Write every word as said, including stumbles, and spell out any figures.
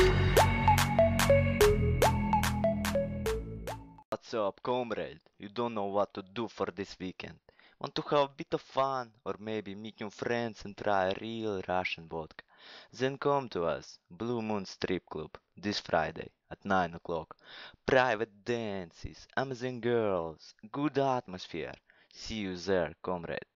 What's up, comrade? You don't know what to do for this weekend. Want to have a bit of fun, or maybe meet new friends and try real Russian vodka? Then come to us, Blue Moon Strip Club, this Friday at nine o'clock. Private dances, amazing girls, good atmosphere. See you there, comrade.